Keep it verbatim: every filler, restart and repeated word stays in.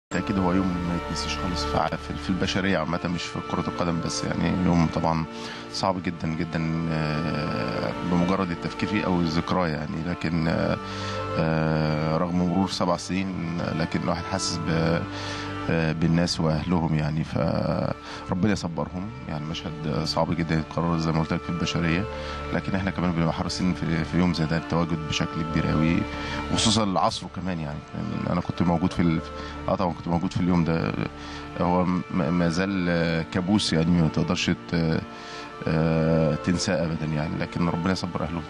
بالتأكيد هو يوم ما يتنسيش خالص في في البشرية عامة، مش في كرة القدم بس. يعني يوم طبعا صعب جدا جدا آه، بمجرد التفكير فيه أو الذكرى يعني. لكن آه، آه، رغم مرور سبع سنين لكن الواحد حاسس ب آه، بالناس واهلهم يعني، فربنا يصبرهم. يعني مشهد صعب جدا يتكرر زي ما قلت لك في البشريه، لكن احنا كمان بنبقى حريصين في, في يوم زي ده التواجد بشكل كبير قوي، وخصوصا العصر كمان. يعني انا كنت موجود في ال... اه طبعا كنت موجود في اليوم ده. هو م- ما زال آه، كابوس يعني، ما تقدرش ت- آه، تنساه ابدا يعني، لكن ربنا يصبر اهله.